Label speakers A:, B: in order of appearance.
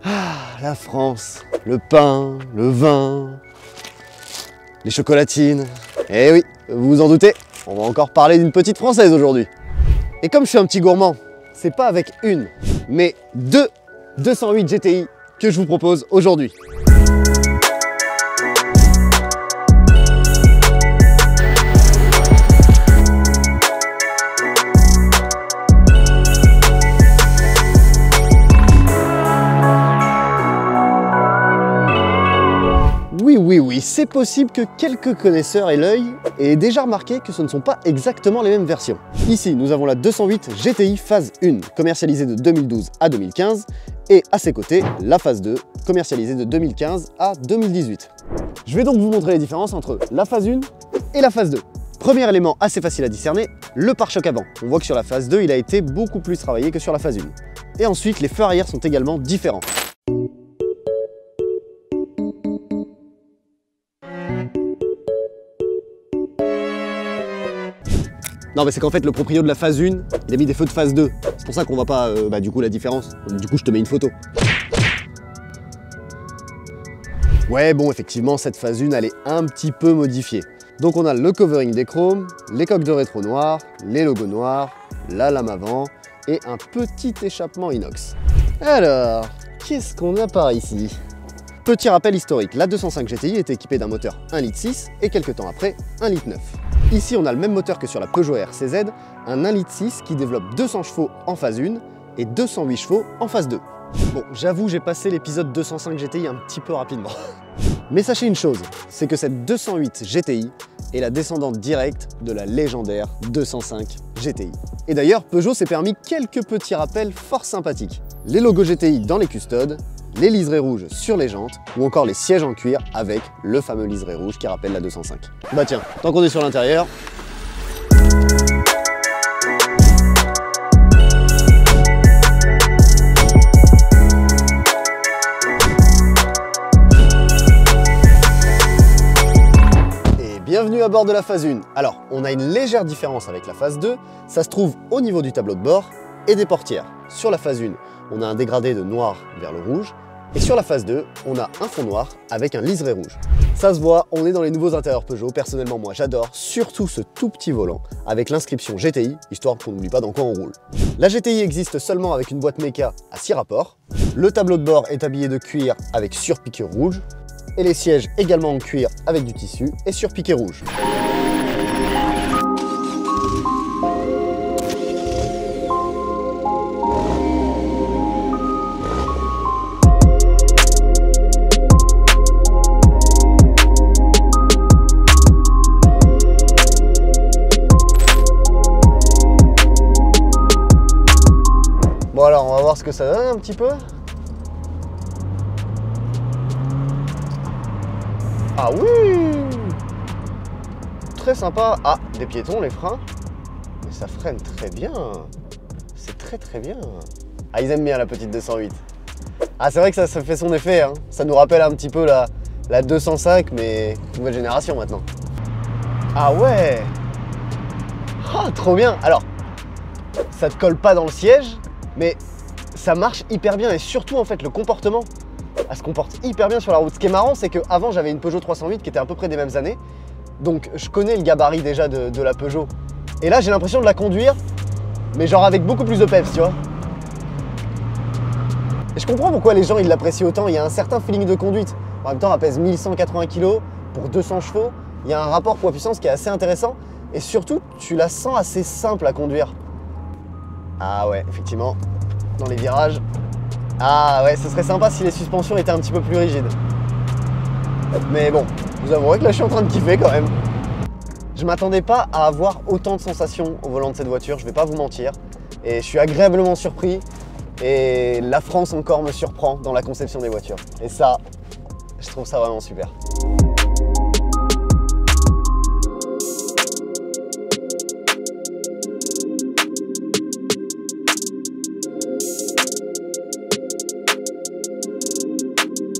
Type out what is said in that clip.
A: Ah, la France, le pain, le vin, les chocolatines. Eh oui, vous vous en doutez, on va encore parler d'une petite française aujourd'hui. Et comme je suis un petit gourmand, c'est pas avec une, mais deux 208 GTI que je vous propose aujourd'hui. Oui, c'est possible que quelques connaisseurs aient l'œil et aient déjà remarqué que ce ne sont pas exactement les mêmes versions. Ici, nous avons la 208 GTI phase 1, commercialisée de 2012 à 2015, et à ses côtés, la phase 2, commercialisée de 2015 à 2018. Je vais donc vous montrer les différences entre la phase 1 et la phase 2. Premier élément assez facile à discerner, le pare-choc avant. On voit que sur la phase 2, il a été beaucoup plus travaillé que sur la phase 1. Et ensuite, les feux arrière sont également différents. Non mais c'est qu'en fait le proprio de la phase 1, il a mis des feux de phase 2. C'est pour ça qu'on voit pas du coup la différence. Du coup je te mets une photo. Ouais bon effectivement cette phase 1 elle est un petit peu modifiée. Donc on a le covering des chromes, les coques de rétro noires, les logos noirs, la lame avant et un petit échappement inox. Alors, qu'est-ce qu'on a par ici? Petit rappel historique, la 205 GTI était équipée d'un moteur 1,6 litre et quelques temps après 1,9 litre. Ici, on a le même moteur que sur la Peugeot RCZ, un 1,6 litre qui développe 200 chevaux en phase 1 et 208 chevaux en phase 2. Bon, j'avoue, j'ai passé l'épisode 205 GTI un petit peu rapidement. Mais sachez une chose, c'est que cette 208 GTI est la descendante directe de la légendaire 205 GTI. Et d'ailleurs, Peugeot s'est permis quelques petits rappels fort sympathiques. Les logos GTI dans les custodes, les liserés rouges sur les jantes ou encore les sièges en cuir avec le fameux liseré rouge qui rappelle la 205. Bah tiens, tant qu'on est sur l'intérieur, et bienvenue à bord de la phase 1. Alors, on a une légère différence avec la phase 2, ça se trouve au niveau du tableau de bord et des portières. Sur la phase 1, on a un dégradé de noir vers le rouge. Et sur la phase 2, on a un fond noir avec un liseré rouge. Ça se voit, on est dans les nouveaux intérieurs Peugeot. Personnellement, moi j'adore, surtout ce tout petit volant avec l'inscription GTI, histoire qu'on n'oublie pas dans quoi on roule. La GTI existe seulement avec une boîte méca à 6 rapports. Le tableau de bord est habillé de cuir avec surpiqué rouge. Et les sièges également en cuir avec du tissu et surpiqué rouge. Bon alors, on va voir ce que ça donne un petit peu. Ah oui! Très sympa. Ah, des piétons, les freins. Mais ça freine très bien. C'est très bien. Ah, ils aiment bien la petite 208. Ah, c'est vrai que ça fait son effet, hein. Ça nous rappelle un petit peu la 205, mais nouvelle génération maintenant. Ah ouais! Ah, trop bien! Alors, ça te colle pas dans le siège, mais ça marche hyper bien et surtout en fait le comportement, elle se comporte hyper bien sur la route. Ce qui est marrant, c'est qu'avant j'avais une Peugeot 308 qui était à peu près des mêmes années, donc je connais le gabarit déjà de la Peugeot. Et là j'ai l'impression de la conduire, mais genre avec beaucoup plus de peps, tu vois. Et je comprends pourquoi les gens ils l'apprécient autant, il y a un certain feeling de conduite. En même temps elle pèse 1180 kg pour 200 chevaux, il y a un rapport poids-puissance qui est assez intéressant et surtout tu la sens assez simple à conduire. Ah ouais, effectivement, dans les virages. Ah ouais, ce serait sympa si les suspensions étaient un petit peu plus rigides. Mais bon, vous avouerez que là je suis en train de kiffer quand même. Je m'attendais pas à avoir autant de sensations au volant de cette voiture, je vais pas vous mentir. Et je suis agréablement surpris. Et la France encore me surprend dans la conception des voitures. Et ça, je trouve ça vraiment super.